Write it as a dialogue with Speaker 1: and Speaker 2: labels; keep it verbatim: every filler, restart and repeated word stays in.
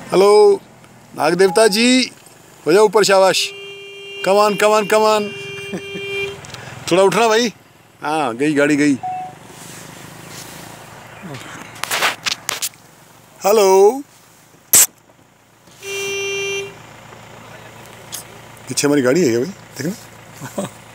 Speaker 1: Hello नाग देवता जी, हो जाओ ऊपर, शाबाश। कमान कमान कमान, थोड़ा उठना भाई। हाँ गई गाड़ी गई। हेलो, पीछे हमारी गाड़ी है क्या भाई, देखना।